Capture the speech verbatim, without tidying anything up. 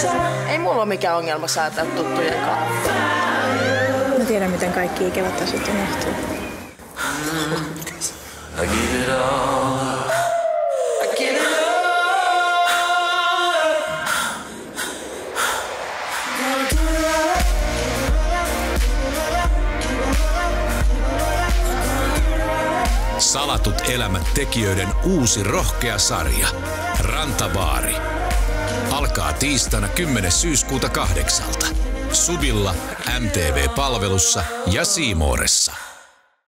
Ei mulla ole mikään ongelma säätää tuttujen kanssa. Mä tiedän, miten kaikki ikävät asiat unohtuu. I give it all. I give it all. Salatut elämät tekijöiden uusi rohkea sarja. Rantavaari. Alkaa tiistaina kymmenes syyskuuta kahdeksalta. Subilla, M T V-palvelussa ja C Moressa.